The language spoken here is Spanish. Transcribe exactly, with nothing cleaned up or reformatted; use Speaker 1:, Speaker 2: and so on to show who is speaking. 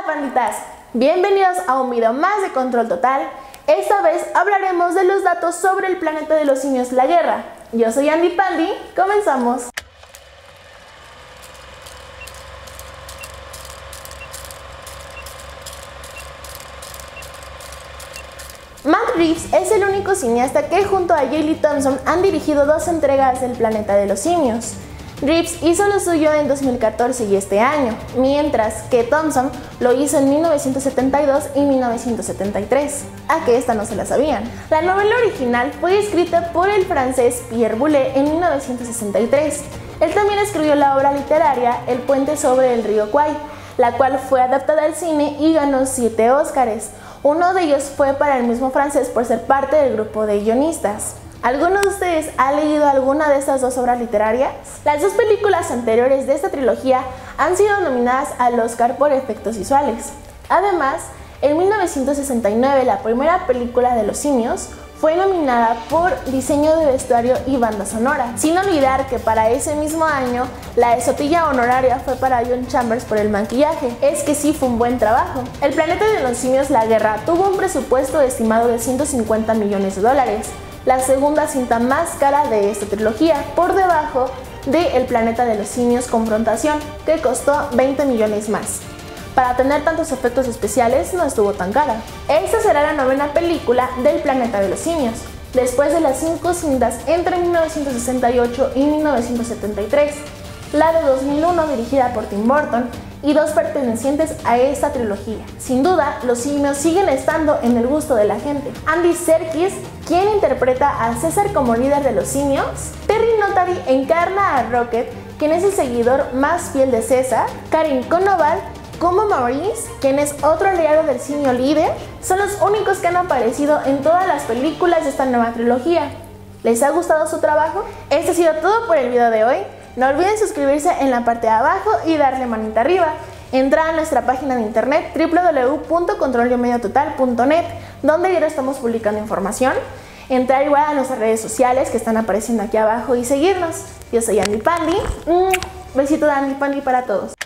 Speaker 1: panditas, bienvenidos a un video más de Control Total. Esta vez hablaremos de los datos sobre el planeta de los simios, la Guerra. Yo soy Andy Pandy, comenzamos. Matt Reeves es el único cineasta que junto a J. Lee Thompson han dirigido dos entregas del planeta de los simios. Reeves hizo lo suyo en dos mil catorce y este año, mientras que Thompson lo hizo en mil novecientos setenta y dos y mil novecientos setenta y tres. ¿A que esta no se la sabían? La novela original fue escrita por el francés Pierre Boulle en mil novecientos sesenta y tres. Él también escribió la obra literaria El puente sobre el río Kwai, la cual fue adaptada al cine y ganó siete Óscares. Uno de ellos fue para el mismo francés por ser parte del grupo de guionistas. ¿Alguno de ustedes ha leído alguna de estas dos obras literarias? Las dos películas anteriores de esta trilogía han sido nominadas al Oscar por efectos visuales. Además, en mil novecientos sesenta y nueve la primera película de los simios fue nominada por diseño de vestuario y banda sonora, sin olvidar que para ese mismo año la esotilla honoraria fue para John Chambers por el maquillaje. Es que sí fue un buen trabajo. El planeta de los simios, la Guerra, tuvo un presupuesto estimado de ciento cincuenta millones de dólares, la segunda cinta más cara de esta trilogía, por debajo de El planeta de los simios, Confrontación, que costó veinte millones más. Para tener tantos efectos especiales no estuvo tan cara. Esta será la novena película del planeta de los simios, después de las cinco cintas entre mil novecientos sesenta y ocho y mil novecientos setenta y tres, la de dos mil uno dirigida por Tim Burton y dos pertenecientes a esta trilogía. Sin duda, los simios siguen estando en el gusto de la gente. Andy Serkis, quien interpreta a César como líder de los simios, Terry Notary encarna a Rocket, quien es el seguidor más fiel de César, Karin Konoval como Maurice, quien es otro aliado del simio líder, son los únicos que han aparecido en todas las películas de esta nueva trilogía. ¿Les ha gustado su trabajo? Esto ha sido todo por el video de hoy. No olviden suscribirse en la parte de abajo y darle manita arriba. Entra a nuestra página de internet w w w punto control medio total punto net, donde ya estamos publicando información. Entrar igual a nuestras redes sociales que están apareciendo aquí abajo y seguirnos. Yo soy Andy Pandy. Mm, besito de Andy Pandy para todos.